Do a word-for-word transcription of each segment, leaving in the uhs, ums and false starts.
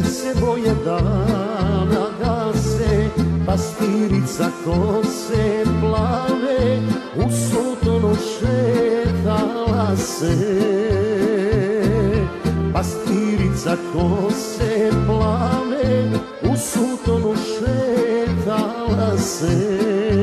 se boje dana gase, pastirica kose plave u sutonu šetala se. Pastirica kose plave u sutonu šetala se.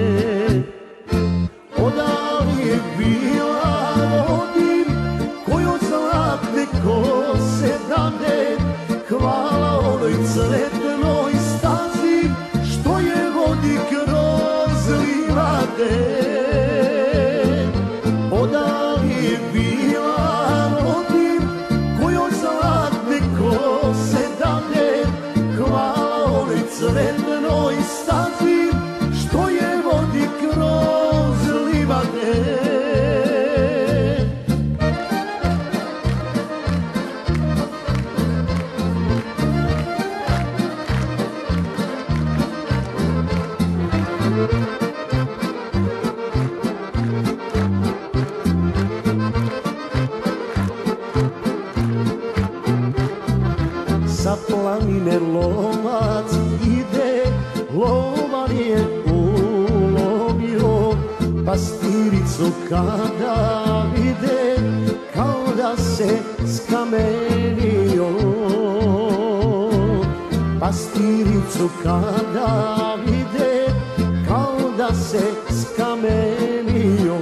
Odali je bila rodim koju zlatne kose dade, hvala onoj cretnoj stazi što je vodi kroz livade. Odali je bila rodim koju zlatne kose dade, hvala onoj cretnoj stazi što je vodi kroz livade. Sa planine lovac ide, lovar je ulovio pastiricu kada vide, kao da se skamenio. Pastiricu kada vide, kao da se skamenio.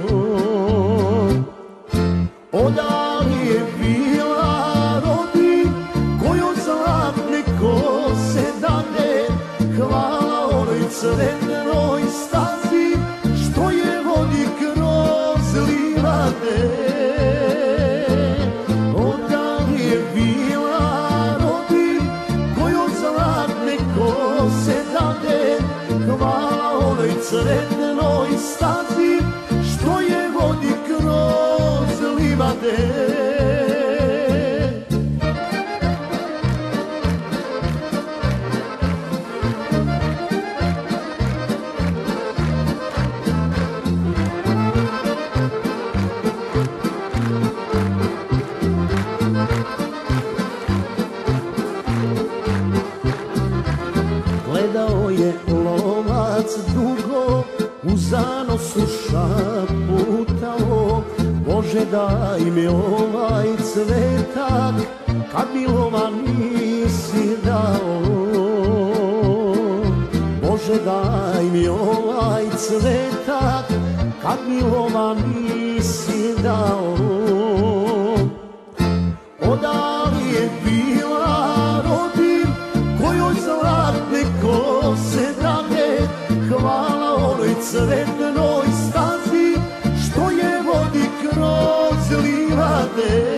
Odali je bila rodi koju zlatne kose dade, hvala onoj cretnoj stazi što je vodi kroz livade. Odali je bila rodi koju zlatne kose dade, hvala onoj cretnoj stazi što je vodi kroz livade. Gledao je lovac dugo, u zanosu šaputao, Bože daj mi ovaj cvetak, kad mi lova nisi dao. Bože daj mi ovaj cvetak, kad mi lova nisi dao. Odali je bila rodim kojoj zlatne kose dade, hvala onoj cretnoj stazi što je vodi kroz livade.